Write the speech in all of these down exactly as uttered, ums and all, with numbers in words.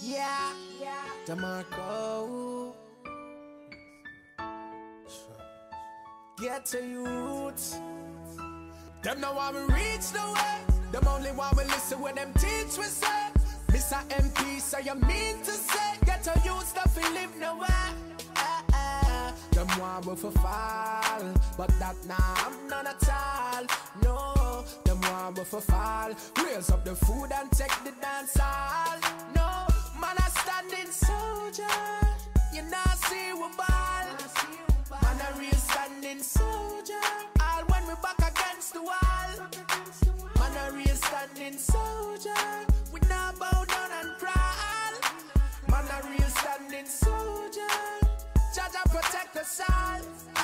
Yeah, yeah. DeMarco. Get to youths. Them know why we reach the way. Them only want we listen when them teach we say. Mister M P, so you mean to say get to youth stuff and live nowhere. Eh, eh. Them want we for fall, but that nah, I'm none at all. No, them want we for fall. Raise up the food and take the dance hall. No, man a standing soldier. You not see we ball. Man a real standing soldier. All when we back against the wall. Man a real standing soldier. We not bow down and crawl. Man a real standing soldier. Jaja protect us all.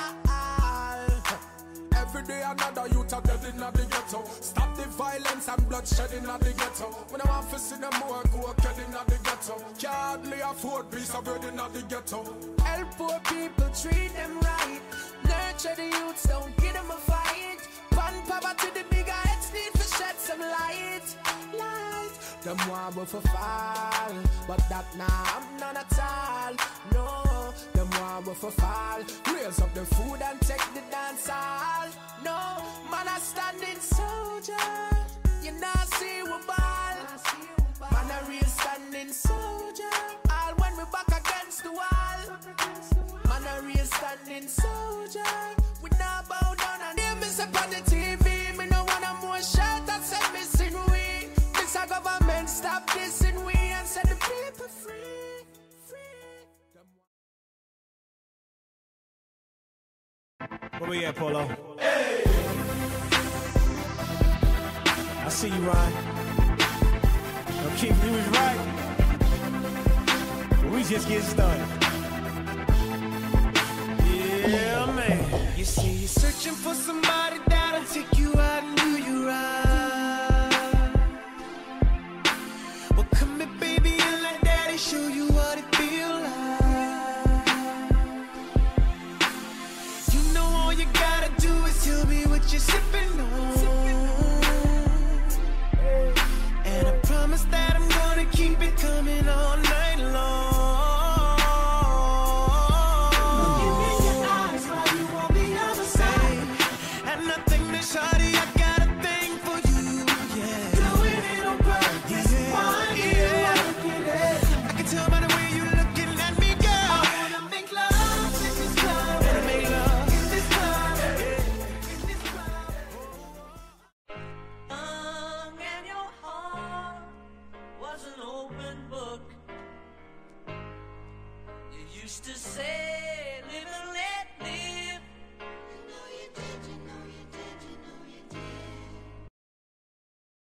Every day another youth are dead in the ghetto. Stop the violence and bloodshed in the ghetto. When I want to see them more go killed in the ghetto. Can't hardly afford piece of bread in the ghetto. Help poor people, treat them right. Nurture the youths, don't give them a fight. Pan poverty, the bigger heads need to shed some light. Light. Them want we for fall, but that nah, I'm none at all. No, them want we for fall. Raise up the food and take the dance hall. No, man a standing soldier. You not see we ball. Man a real standing soldier. All when we back against the wall. Man a real standing soldier. We not bow down and hear me say on the T V. Me no want a more shot that say missing we. This a government stop dissing we and set the people free. Where we at, Polo? Hey! I see you, Ryan. Now, Keith, you was right. But we just getting started. Yeah, man. You say you're searching for somebody that'll take you out and do you right. Well, come here, baby, and let daddy show you what it feels like. You know all you gotta do is tell me what you're sipping on. And I promise that I'm gonna keep it coming all night long. Shawty, I got a thing for you, yeah. Doing it on purpose, yeah, why yeah. I can tell by the way you looking at me, girl. I wanna make love in this club. Wanna make love in this club, yeah. In this club. Young and your heart was an open book. You used to say, live and let